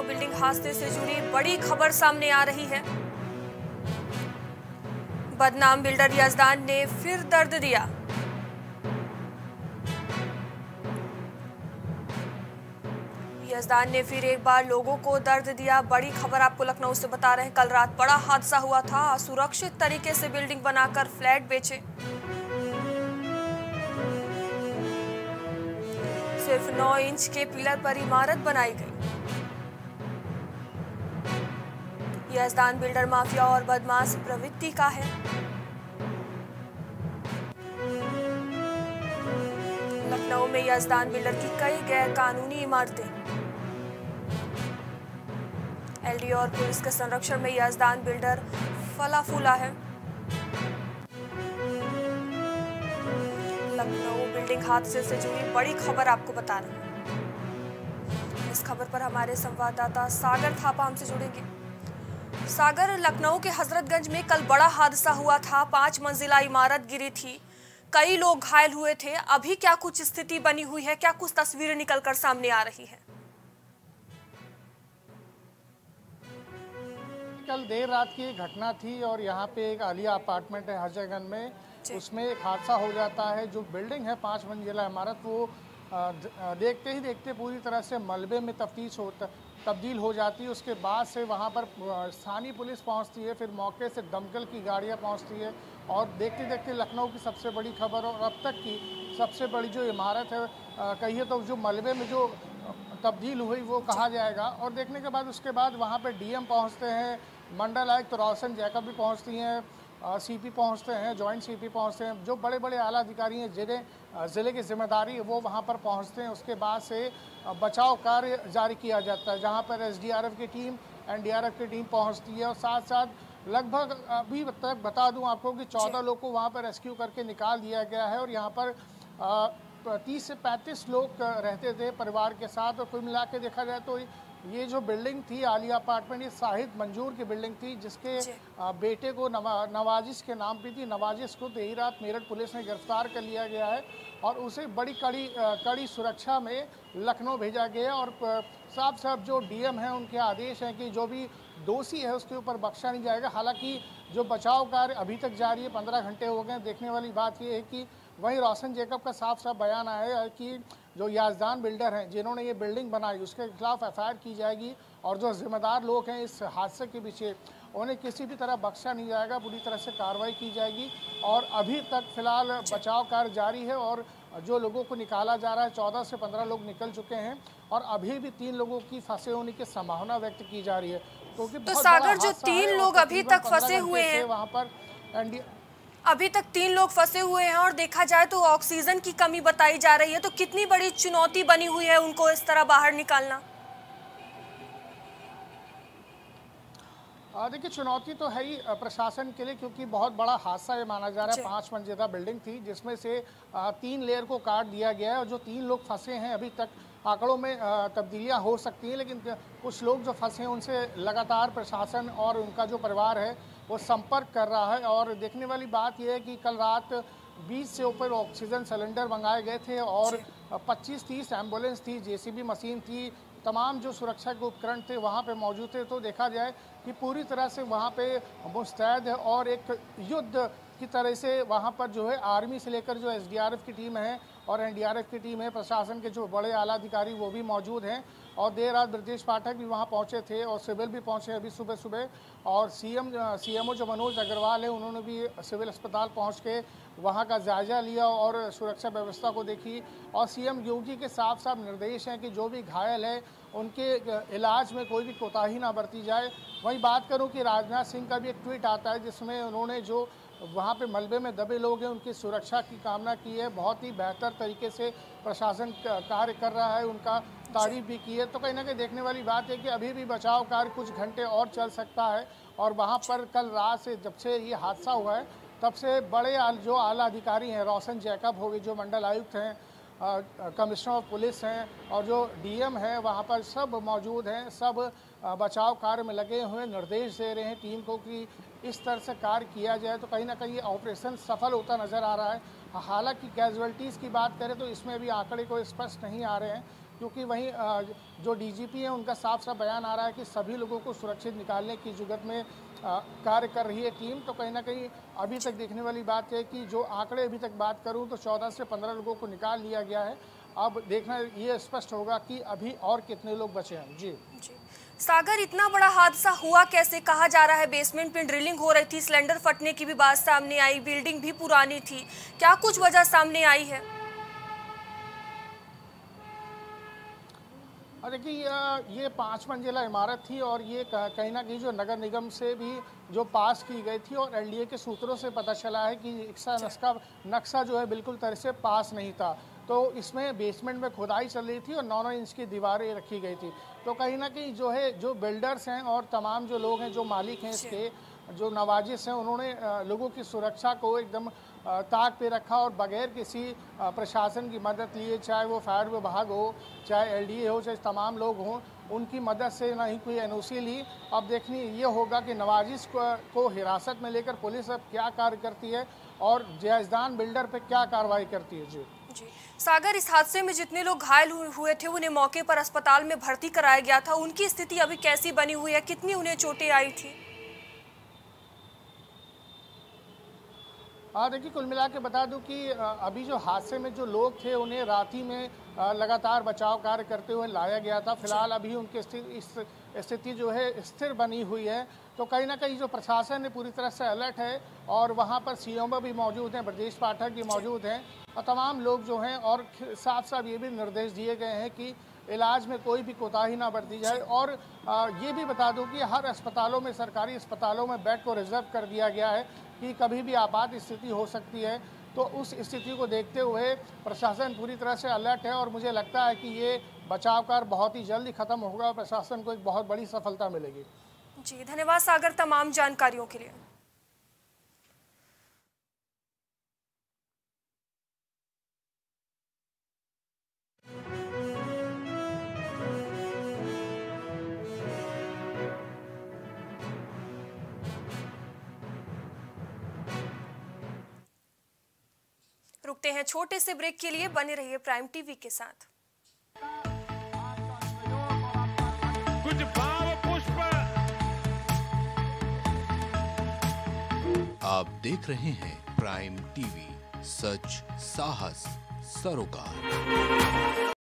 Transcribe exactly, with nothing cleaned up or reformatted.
Building हादसे से जुड़ी बड़ी खबर सामने आ रही है। बदनाम बिल्डर यजदान ने फिर दर्द दिया। यजदान ने फिर एक बार लोगों को दर्द दिया। बड़ी खबर आपको लखनऊ से बता रहे हैं। कल रात बड़ा हादसा हुआ था। असुरक्षित तरीके से बिल्डिंग बनाकर फ्लैट बेचे। सिर्फ नौ इंच के पिलर पर इमारत बनाई गई। यजदान बिल्डर माफिया और बदमाश प्रवृत्ति का है। लखनऊ में यजदान बिल्डर की कई गैर कानूनी इमारतें। एलडीओ और पुलिस के संरक्षण में यजदान बिल्डर फला फूला है। लखनऊ बिल्डिंग हादसे से जुड़ी बड़ी खबर आपको बता रहे हैं। इस खबर पर हमारे संवाददाता सागर थापा हमसे जुड़ेंगे। सागर, लखनऊ के हजरतगंज में कल बड़ा हादसा हुआ था। पांच मंजिला इमारत गिरी थी, कई लोग घायल हुए थे। अभी क्या कुछ स्थिति बनी हुई है? क्या कुछ तस्वीरें निकलकर सामने आ रही है? कल देर रात की घटना थी और यहाँ पे एक आलिया अपार्टमेंट है हजरतगंज में, उसमें एक हादसा हो जाता है। जो बिल्डिंग है पाँच मंजिला इमारत, वो देखते ही देखते पूरी तरह से मलबे में तफ्तीश होता तब्दील हो जाती है। उसके बाद से वहाँ पर स्थानीय पुलिस पहुँचती है, फिर मौके से दमकल की गाड़ियाँ पहुँचती है और देखते देखते लखनऊ की सबसे बड़ी खबर और अब तक की सबसे बड़ी जो इमारत है, कहिए तो जो मलबे में जो तब्दील हुई वो कहा जाएगा। और देखने के बाद उसके बाद वहाँ पर डीएम पहुँचते हैं, मंडल आयुक्त तो रोशन जैकब भी पहुँचती हैं, सीपी पहुंचते हैं, जॉइंट सीपी पहुंचते हैं, जो बड़े बड़े आला अधिकारी हैं जिन्हें ज़िले की जिम्मेदारी है वो वहां पर पहुंचते हैं। उसके बाद से बचाव कार्य जारी किया जाता है, जहां पर एसडीआरएफ की टीम, एनडीआरएफ की टीम पहुंचती है और साथ साथ लगभग अभी तक बता दूं आपको कि चौदह लोग को वहां पर रेस्क्यू करके निकाल दिया गया है। और यहाँ पर तीस से पैंतीस लोग रहते थे परिवार के साथ। और कुल मिला के देखा जाए तो ये जो बिल्डिंग थी आलिया अपार्टमेंट, ये साहिद मंजूर की बिल्डिंग थी, जिसके बेटे को नवा, नवाजिश के नाम पे थी। नवाजिश को देर रात मेरठ पुलिस ने गिरफ्तार कर लिया गया है और उसे बड़ी कड़ी कड़ी सुरक्षा में लखनऊ भेजा गया। और साफ साफ जो डीएम हैं उनके आदेश हैं कि जो भी दोषी है उसके ऊपर बख्शा नहीं जाएगा। हालांकि जो बचाव कार्य अभी तक जारी है, पंद्रह घंटे हो गए। देखने वाली बात यह है कि वहीं रोशन जैकब का साफ साफ बयान आया है कि जो यजदान बिल्डर हैं जिन्होंने ये बिल्डिंग बनाई उसके खिलाफ एफआईआर की जाएगी और जो जिम्मेदार लोग हैं इस हादसे के पीछे उन्हें किसी भी तरह बख्शा नहीं जाएगा, पूरी तरह से कार्रवाई की जाएगी। और अभी तक फिलहाल बचाव कार्य जारी है और जो लोगों को निकाला जा रहा है, चौदह से पंद्रह लोग निकल चुके हैं और अभी भी तीन लोगों की फंसे होने की संभावना व्यक्त की जा रही है। क्योंकि तो सागर, जो तीन लोग अभी तक फंसे हुए हैं वहाँ पर एनडी अभी तक तीन लोग फंसे हुए हैं और देखा जाए तो ऑक्सीजन की कमी बताई जा रही है, तो कितनी बड़ी चुनौती बनी हुई है उनको इस तरह बाहर निकालना? देखिए, चुनौती तो है ही प्रशासन के लिए, क्योंकि बहुत बड़ा हादसा ये माना जा रहा है। पाँच मंजिला बिल्डिंग थी जिसमें से तीन लेयर को काट दिया गया है और जो तीन लोग फंसे हैं अभी तक आंकड़ों में तब्दीलियां हो सकती हैं, लेकिन कुछ लोग जो फंसे हैं उनसे लगातार प्रशासन और उनका जो परिवार है वो संपर्क कर रहा है। और देखने वाली बात यह है कि कल रात बीस से ऊपर ऑक्सीजन सिलेंडर मंगाए गए थे और पच्चीस तीस एम्बुलेंस थी, जेसीबी मशीन थी, तमाम जो सुरक्षा के उपकरण थे वहाँ पे मौजूद थे। तो देखा जाए कि पूरी तरह से वहाँ पे मुस्तैद है और एक युद्ध की तरह से वहाँ पर जो है आर्मी से लेकर जो एसडीआरएफ की टीम है और एनडीआरएफ की टीम है, प्रशासन के जो बड़े आला अधिकारी वो भी मौजूद हैं। और देर रात ब्रजेश पाठक भी वहाँ पहुँचे थे और सिविल भी पहुँचे अभी सुबह सुबह। और सीएम सीएमओ जो मनोज अग्रवाल है उन्होंने भी सिविल अस्पताल पहुँच के वहाँ का जायजा लिया और सुरक्षा व्यवस्था को देखी। और सीएम योगी के साफ साफ निर्देश हैं कि जो भी घायल है उनके इलाज में कोई भी कोताही ना बरती जाए। वहीं बात करूं कि राजनाथ सिंह का भी एक ट्वीट आता है जिसमें उन्होंने जो वहाँ पे मलबे में दबे लोग हैं उनकी सुरक्षा की कामना की है। बहुत ही बेहतर तरीके से प्रशासन कार्य कर रहा है, उनका तारीफ भी की है। तो कहीं ना कहीं देखने वाली बात है कि अभी भी बचाव कार्य कुछ घंटे और चल सकता है। और वहाँ पर कल रात से जब से ये हादसा हुआ है तब से बड़े जो आला अधिकारी हैं, रोशन जैकब हो गए, जो मंडल आयुक्त हैं, कमिश्नर ऑफ पुलिस हैं और जो डीएम है वहाँ पर सब मौजूद हैं। सब बचाव कार्य में लगे हुए निर्देश दे रहे हैं टीम को कि इस तरह से कार्य किया जाए। तो कहीं ना कहीं ये ऑपरेशन सफल होता नज़र आ रहा है। हालांकि कैजुअल्टीज़ की बात करें तो इसमें भी आंकड़े कोई स्पष्ट नहीं आ रहे हैं, क्योंकि वहीं अ, जो डीजीपी हैं उनका साफ साफ बयान आ रहा है कि सभी लोगों को सुरक्षित निकालने की जुगत में अ, कार्य कर रही है टीम। तो कहीं ना कहीं अभी तक देखने वाली बात है कि जो आंकड़े अभी तक बात करूं तो चौदह से पंद्रह लोगों को निकाल लिया गया है। अब देखना ये स्पष्ट होगा कि अभी और कितने लोग बचे हैं। जी जी सागर, इतना बड़ा हादसा हुआ कैसे? कहा जा रहा है बेसमेंट में ड्रिलिंग हो रही थी, सिलेंडर फटने की भी बात सामने आई, बिल्डिंग भी पुरानी थी, क्या कुछ वजह सामने आई है? और देखिए ये पाँच मंजिला इमारत थी और ये कहीं ना कहीं जो नगर निगम से भी जो पास की गई थी और एलडीए के सूत्रों से पता चला है कि इसका नक्शा नक्शा जो है बिल्कुल तरह से पास नहीं था। तो इसमें बेसमेंट में खुदाई चल रही थी और नौ नौ इंच की दीवारें रखी गई थी। तो कहीं ना कहीं जो है जो बिल्डर्स हैं और तमाम जो लोग हैं जो मालिक हैं इसके जो नवाजिश हैं उन्होंने लोगों की सुरक्षा को एकदम ताक पे रखा और बगैर किसी प्रशासन की मदद लिए, चाहे वो फायर विभाग हो, चाहे एलडीए हो, चाहे तमाम लोग हों, उनकी मदद से ना ही कोई एनओसी ली। अब देखनी ये होगा कि नवाजिश को, को हिरासत में लेकर पुलिस अब क्या कार्य करती है और जायजदान बिल्डर पे क्या कार्रवाई करती है। जी जी सागर, इस हादसे में जितने लोग घायल हुए थे उन्हें मौके पर अस्पताल में भर्ती कराया गया था, उनकी स्थिति अभी कैसी बनी हुई है? कितनी उन्हें चोटें आई थी? हाँ देखिए, कुल मिला के बता दूं कि अभी जो हादसे में जो लोग थे उन्हें रात ही में लगातार बचाव कार्य करते हुए लाया गया था। फिलहाल अभी उनकी स्थिति स्थिति जो है स्थिर बनी हुई है। तो कहीं ना कहीं जो प्रशासन है पूरी तरह से अलर्ट है और वहाँ पर सीएमओ भी मौजूद हैं, ब्रजेश पाठक भी मौजूद हैं और तमाम लोग जो हैं, और साफ साफ ये भी निर्देश दिए गए हैं कि इलाज में कोई भी कोताही ना बरती जाए। और ये भी बता दूं कि हर अस्पतालों में, सरकारी अस्पतालों में बेड को रिजर्व कर दिया गया है कि कभी भी आपात स्थिति हो सकती है। तो उस स्थिति को देखते हुए प्रशासन पूरी तरह से अलर्ट है और मुझे लगता है कि ये बचाव कार्य बहुत ही जल्दी खत्म होगा और प्रशासन को एक बहुत बड़ी सफलता मिलेगी। जी धन्यवाद सागर तमाम जानकारियों के लिए। रुकते हैं छोटे से ब्रेक के लिए, बने रहिए प्राइम टीवी के साथ। कुछ भाव पुष्प। आप देख रहे हैं प्राइम टीवी, सच साहस सरोकार।